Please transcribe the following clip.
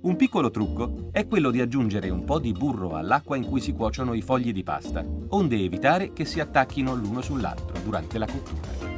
Un piccolo trucco è quello di aggiungere un po' di burro all'acqua in cui si cuociono i fogli di pasta, onde evitare che si attacchino l'uno sull'altro durante la cottura.